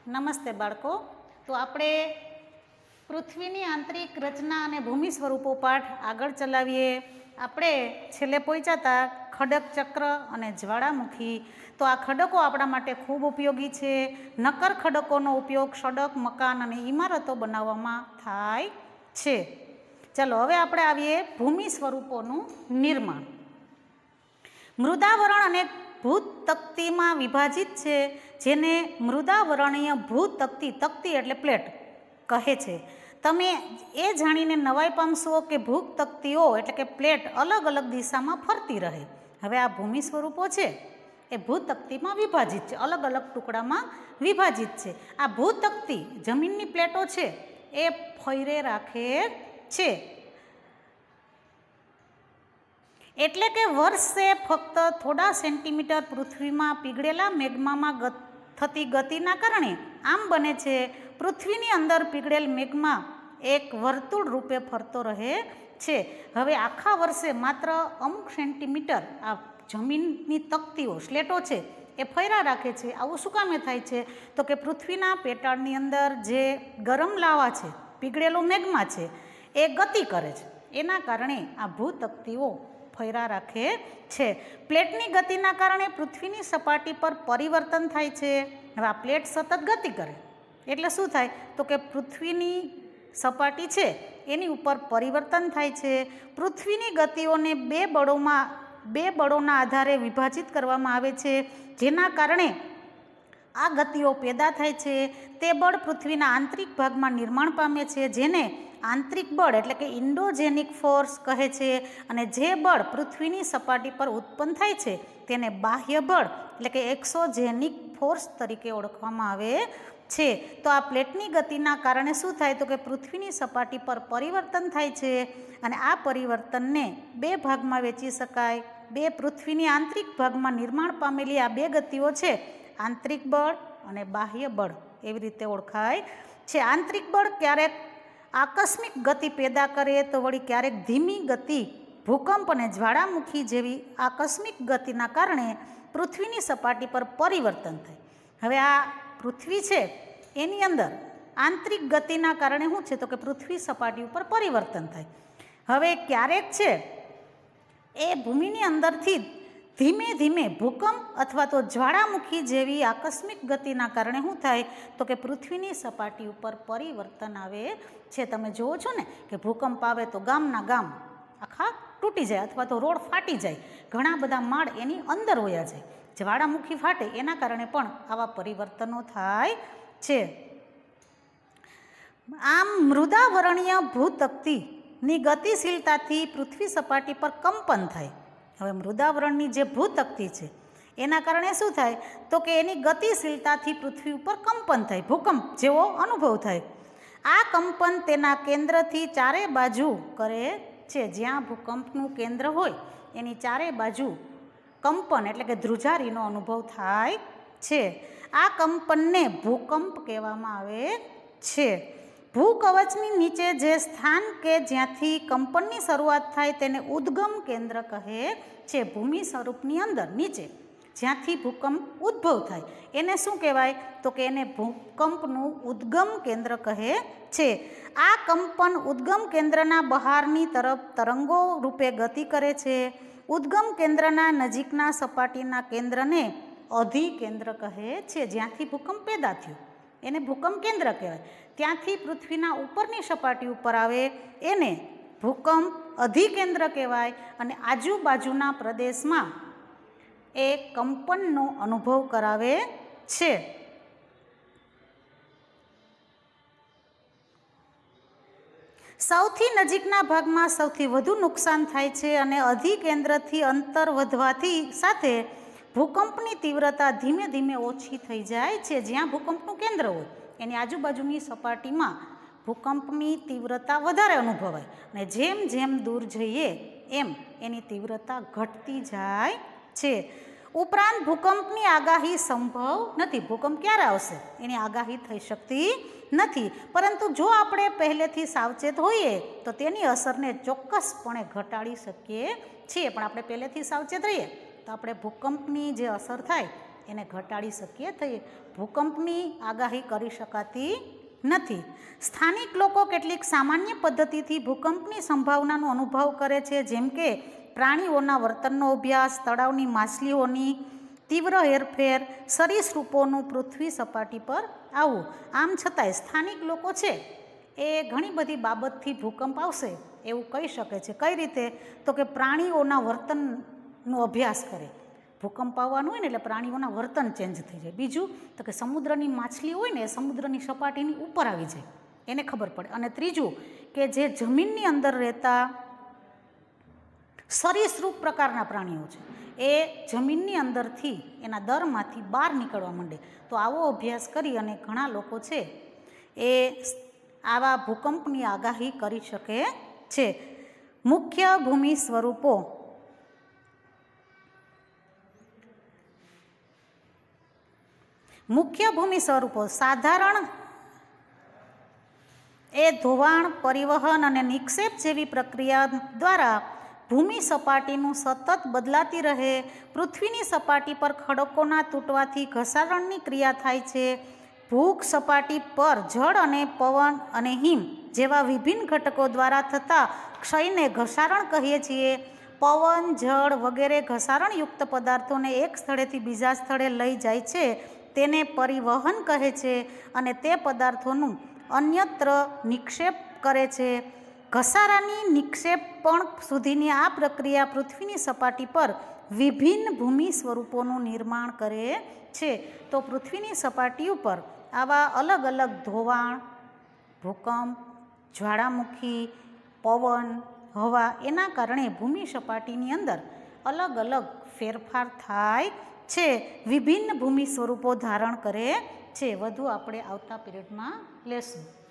નમસ્તે બાળકો. તો આપણે પૃથ્વીની આંતરિક રચના અને ભૂમિ સ્વરૂપો પાઠ આગળ ચલાવીએ. આપણે છેલ્લે પહોંચ્યા હતા ખડક ચક્ર અને જ્વાળામુખી. તો આ ખડકો આપણા માટે ખૂબ ઉપયોગી છે. નક્કર ખડકોનો ઉપયોગ સડક, મકાન અને ઇમારતો બનાવવામાં થાય છે. ચાલો હવે આપણે આવીએ ભૂમિ સ્વરૂપોનું નિર્માણ. મૃદાવરણ અને ભૂતકતીમાં વિભાજિત છે, જેને મૃદાવરણીય ભૂતકતી, તકતી એટલે પ્લેટ કહે છે. તમે એ જાણીને નવાઈ પામશો કે ભૂતકતીઓ એટલે કે પ્લેટ અલગ અલગ દિશામાં ફરતી રહે. હવે આ ભૂમિ સ્વરૂપો છે એ ભૂતકતીમાં વિભાજિત છે, અલગ અલગ ટુકડામાં વિભાજિત છે. આ ભૂતકતી જમીનની પ્લેટો છે એ ફૈરે રાખે છે. એટલે કે વર્ષે ફક્ત થોડા સેન્ટીમીટર પૃથ્વીમાં પીગળેલા મેગ્મામાં થતી ગતિના કારણે આમ બને છે. પૃથ્વીની અંદર પીગળેલ મેગ્મા એક વર્તુળ રૂપે ફરતો રહે છે. હવે આખા વર્ષે માત્ર અમુક સેન્ટીમીટર આ જમીનની તકતીઓ, સ્લેટો છે એ ફર્યા રાખે છે. આવું શું કામે થાય છે? તો કે પૃથ્વીના પેટાળની અંદર જે ગરમ લાવા છે, પીગળેલો મેગ્મા છે, એ ગતિ કરે છે. એના કારણે આ ભૂતકતીઓ ફર્યા રાખે છે. પ્લેટની ગતિના કારણે પૃથ્વીની સપાટી પર પરિવર્તન થાય છે. હવે આ પ્લેટ સતત ગતિ કરે એટલે શું થાય? તો કે પૃથ્વીની સપાટી છે એની ઉપર પરિવર્તન થાય છે. પૃથ્વીની ગતિઓને બે બળોના આધારે વિભાજિત કરવામાં આવે છે, જેના કારણે આ ગતિઓ પેદા થાય છે. તે બળ પૃથ્વીના આંતરિક ભાગમાં નિર્માણ પામે છે, જેને આંતરિક બળ એટલે કે ઇન્ડોજેનિક ફોર્સ કહે છે. અને જે બળ પૃથ્વીની સપાટી પર ઉત્પન્ન થાય છે તેને બાહ્ય બળ એટલે કે એક્સોજેનિક ફોર્સ તરીકે ઓળખવામાં આવે છે. તો આ પ્લેટની ગતિના કારણે શું થાય? તો કે પૃથ્વીની સપાટી પર પરિવર્તન થાય છે. અને આ પરિવર્તનને બે ભાગમાં વહેંચી શકાય. બે પૃથ્વીની આંતરિક ભાગમાં નિર્માણ પામેલી આ બે ગતિઓ છે આંતરિક બળ અને બાહ્ય બળ, એવી રીતે ઓળખાય છે. આંતરિક બળ ક્યારેક આકસ્મિક ગતિ પેદા કરે તો વળી ક્યારેક ધીમી ગતિ, ભૂકંપ અને જ્વાળામુખી જેવી આકસ્મિક ગતિના કારણે પૃથ્વીની સપાટી પર પરિવર્તન થાય. હવે આ પૃથ્વી છે એની અંદર આંતરિક ગતિના કારણે શું છે? તો કે પૃથ્વી સપાટી ઉપર પરિવર્તન થાય. હવે ક્યારેક છે એ ભૂમિની અંદરથી ધીમે ધીમે ભૂકંપ અથવા તો જ્વાળામુખી જેવી આકસ્મિક ગતિના કારણે શું થાય? તો કે પૃથ્વીની સપાટી ઉપર પરિવર્તન આવે છે. તમે જુઓ છો ને કે ભૂકંપ આવે તો ગામના ગામ આખા તૂટી જાય અથવા તો રોડ ફાટી જાય, ઘણા બધા માળ એની અંદર વયા જાય. જ્વાળામુખી ફાટે એના કારણે પણ આવા પરિવર્તનો થાય છે. આમ મૃદાવરણીય ભૂતકતીની ગતિશીલતાથી પૃથ્વી સપાટી પર કંપન થાય. હવે મૃદાવરણની જે ભૂતકતી છે એના કારણે શું થાય? તો કે એની ગતિશીલતાથી પૃથ્વી ઉપર કંપન થાય, ભૂકંપ જેવો અનુભવ થાય. આ કંપન તેના કેન્દ્રથી ચારે બાજુ કરે છે. જ્યાં ભૂકંપનું કેન્દ્ર હોય એની ચારે બાજુ કંપન એટલે કે ધ્રુજારીનો અનુભવ થાય છે. આ કંપનને ભૂકંપ કહેવામાં આવે છે. ભૂકવચની નીચે જે સ્થાન કે જ્યાંથી કંપનની શરૂઆત થાય તેને ઉદ્ગમ કેન્દ્ર કહે છે. ભૂમિ સ્વરૂપની અંદર નીચે જ્યાંથી ભૂકંપ ઉદ્ભવ થાય એને શું કહેવાય? તો કે એને ભૂકંપનું ઉદ્ગમ કેન્દ્ર કહે છે. આ કંપન ઉદ્ગમ કેન્દ્રના બહારની તરફ તરંગો રૂપે ગતિ કરે છે. ઉદ્ગમ કેન્દ્રના નજીકના સપાટીના કેન્દ્રને અધિકેન્દ્ર કહે છે. જ્યાંથી ભૂકંપ પેદા થયો એને ભૂકંપ કેન્દ્ર કહેવાય. ત્યાંથી પૃથ્વીના ઉપરની સપાટી ઉપર આવે એને ભૂકંપ અધિકેન્દ્ર કહેવાય. અને આજુબાજુના પ્રદેશમાં એ કંપનનો અનુભવ કરાવે છે. સૌથી નજીકના ભાગમાં સૌથી વધુ નુકસાન થાય છે અને અધિકેન્દ્રથી અંતર વધવાથી સાથે ભૂકંપની તીવ્રતા ધીમે ધીમે ઓછી થઈ જાય છે. જ્યાં ભૂકંપનું કેન્દ્ર હોય એની આજુબાજુની સપાટીમાં ભૂકંપની તીવ્રતા વધારે અનુભવાય અને જેમ જેમ દૂર જઈએ એમ એની તીવ્રતા ઘટતી જાય છે. ઉપરાંત ભૂકંપની આગાહી સંભવ નથી. ભૂકંપ ક્યારે આવશે એની આગાહી થઈ શકતી નથી. પરંતુ જો આપણે પહેલેથી સાવચેત હોઈએ તો તેની અસરને ચોક્કસપણે ઘટાડી શકીએ છીએ. પણ આપણે પહેલેથી સાવચેત રહીએ તો આપણે ભૂકંપની જે અસર થાય એને ઘટાડી શકીએ છીએ. ભૂકંપની આગાહી કરી શકાતી નથી. સ્થાનિક લોકો કેટલીક સામાન્ય પદ્ધતિથી ભૂકંપની સંભાવનાનો અનુભવ કરે છે, જેમ કે પ્રાણીઓના વર્તનનો અભ્યાસ, તળાવની માછલીઓની તીવ્ર હેરફેર, સરીસૃપોનું પૃથ્વી સપાટી પર આવવું. આમ છતાંય સ્થાનિક લોકો છે એ ઘણી બધી બાબતથી ભૂકંપ આવશે એવું કહી શકે છે. કઈ રીતે? તો કે પ્રાણીઓના વર્તનનો અભ્યાસ કરે. ભૂકંપ આવવાનું હોય ને એટલે પ્રાણીઓના વર્તન ચેન્જ થઈ જાય. બીજું તો કે સમુદ્રની માછલી હોય ને એ સમુદ્રની સપાટીની ઉપર આવી જાય, એને ખબર પડે. અને ત્રીજું કે જે જમીનની અંદર રહેતા સરીસૃપ પ્રકારના પ્રાણીઓ છે એ જમીનની અંદરથી એના દરમાંથી બહાર નીકળવા માંડે. તો આવો અભ્યાસ કરી અને ઘણા લોકો છે એ આવા ભૂકંપની આગાહી કરી શકે છે. મુખ્ય ભૂમિ સ્વરૂપો. મુખ્ય ભૂમિ સ્વરૂપો સાધારણ એ ધોવાણ, પરિવહન અને નિક્ષેપ જેવી પ્રક્રિયા દ્વારા ભૂમિ સપાટીનું સતત બદલાતી રહે. પૃથ્વીની સપાટી પર ખડકોના તૂટવાથી ઘસારણની ક્રિયા થાય છે. ભૂખ સપાટી પર જળ અને પવન અને હિમ જેવા વિભિન્ન ઘટકો દ્વારા થતા ક્ષયને ઘસારણ કહીએ છીએ. પવન, જળ વગેરે ઘસારણયુક્ત પદાર્થોને એક સ્થળેથી બીજા સ્થળે લઈ જાય છે તેને પરિવહન કહે છે અને તે પદાર્થોનું અન્યત્ર નિક્ષેપ કરે છે. ઘસારાની નિક્ષેપણ સુધીની આ પ્રક્રિયા પૃથ્વીની સપાટી પર વિભિન્ન ભૂમિ સ્વરૂપોનું નિર્માણ કરે છે. તો પૃથ્વીની સપાટી ઉપર આવા અલગ અલગ ધોવાણ, ભૂકંપ, જ્વાળામુખી, પવન, હવા એના કારણે ભૂમિ સપાટીની અંદર અલગ અલગ ફેરફાર થાય છે, વિભિન્ન ભૂમિ સ્વરૂપો ધારણ કરે છે. વધુ આપણે આવતા પીરિયડમાં લેશું.